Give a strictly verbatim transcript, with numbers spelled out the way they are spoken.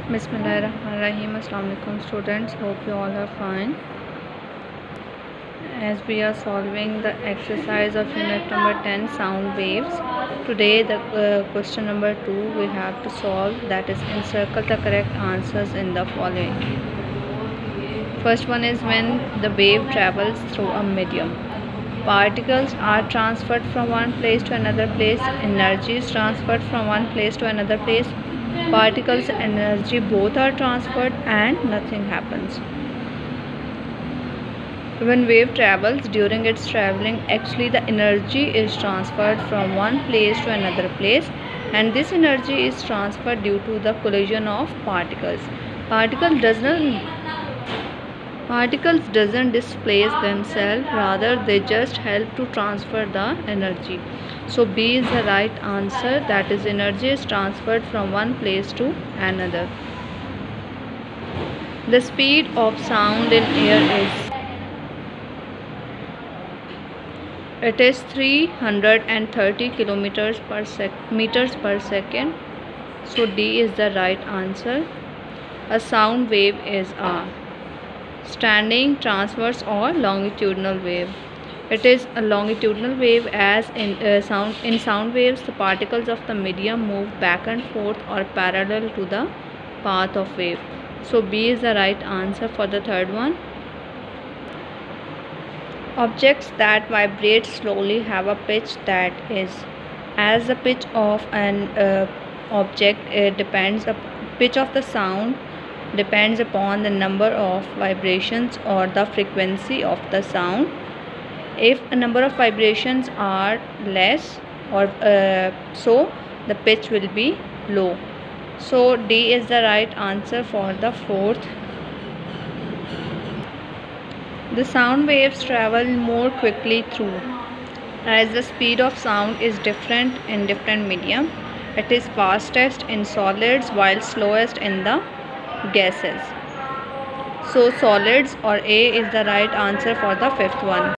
Bismillahirrahmanirrahim. Assalamu alaikum students, hope you all are fine. As we are solving the exercise of unit number ten, sound waves, today the uh, question number two we have to solve, that is encircle the correct answers in the following. First one is when the wave travels through a medium. Particles are transferred from one place to another place. Energy is transferred from one place to another place. Particles and energy both are transferred and nothing happens. When wave travels, during its traveling, actually the energy is transferred from one place to another place, and this energy is transferred due to the collision of particles. Particle doesn't Particles doesn't displace themselves, rather they just help to transfer the energy. So B is the right answer, that is energy is transferred from one place to another. The speed of sound in air is it is three hundred thirty kilometers per sec meters per second. So D is the right answer. A sound wave is a standing, transverse or longitudinal wave. It is a longitudinal wave, as in uh, sound in sound waves the particles of the medium move back and forth or parallel to the path of wave. So B is the right answer for the third one. Objects that vibrate slowly have a pitch that is as the pitch of an uh, object it depends up pitch of the sound depends upon the number of vibrations or the frequency of the sound. If a number of vibrations are less or uh, so the pitch will be low. So D is the right answer for the fourth. The sound waves travel more quickly through, as the speed of sound is different in different medium. It is fastest in solids while slowest in the gases. So solids, or A is the right answer for the fifth one.